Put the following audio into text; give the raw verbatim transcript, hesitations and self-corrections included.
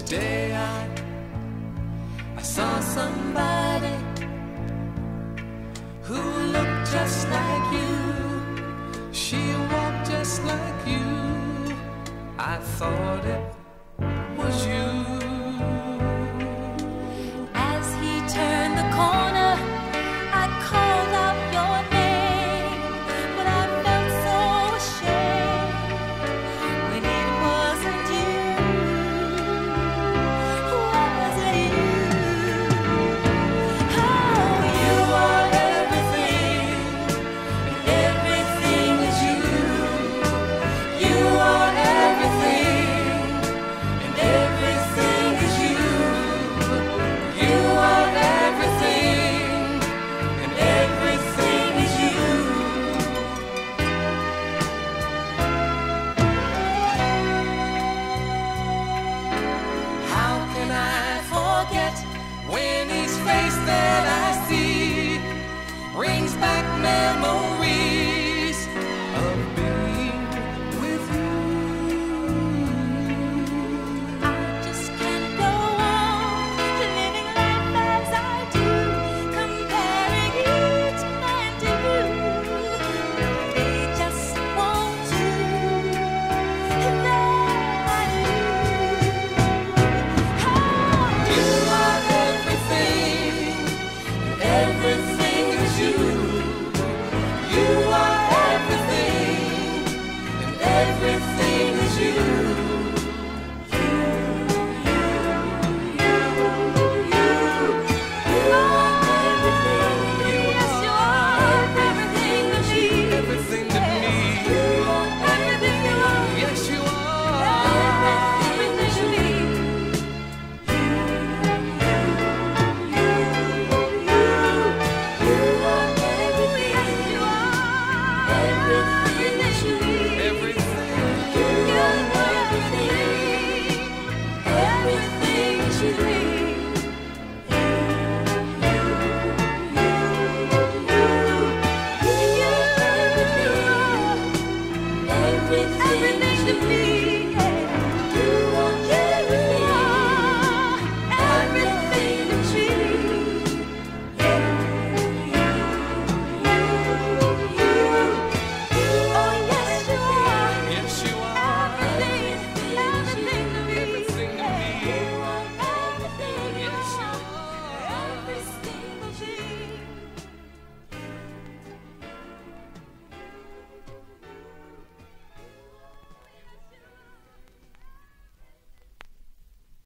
Today I, I saw somebody who looked just like you. She walked just like you. I thought it was you. As he turned the corner, I called out your name, but I felt so ashamed when it wasn't you. Was it you? Oh, you are everything, and everything is you. You are everything, and everything is you. You are everything, and everything is you. How can I forget when his face that I see brings back memories of being with you? I just can't go on living life as I do, comparing each man to you. They just won't do. That I do. You are everything, and everything is you. You are everything, and everything is you. You, you, you, you, you are everything. Yes, you are everything to me. Everything to me. You are everything you are. Yes, you are. Everything to me. You, you, you, you, you are everything. Yes, you are. Everything to me. Everything. You are everything. Everything to me. You, you, you, you, you are everything. Everything to me.